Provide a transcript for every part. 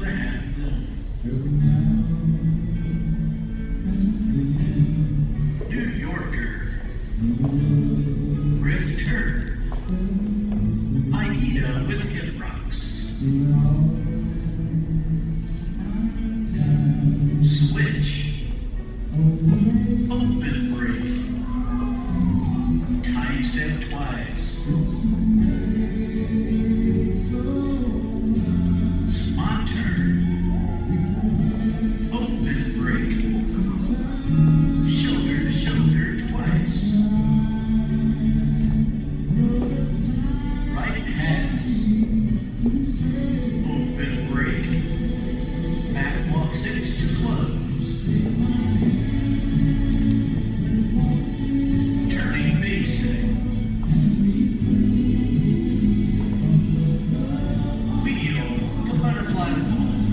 the half moon. New Yorker, riff turn, Aida with hip rocks. Switch, open break, time step twice. Spot turn, open break, shoulder to shoulder twice. Right pass, open break, back walk 6 to close. Turning basic. Wheel to butterfly wall.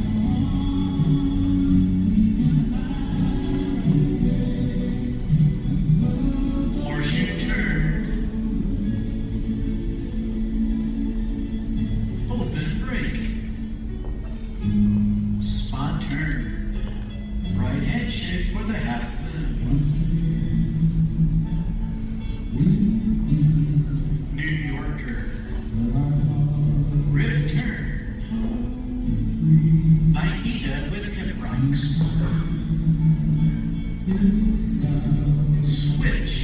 Horseshoe turn. Open break. Spot turn. Right head shake for the half moon. New Yorker. Riff turn. Aida with hip rocks. Switch.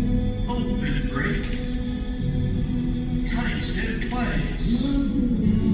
Open break. Time step twice.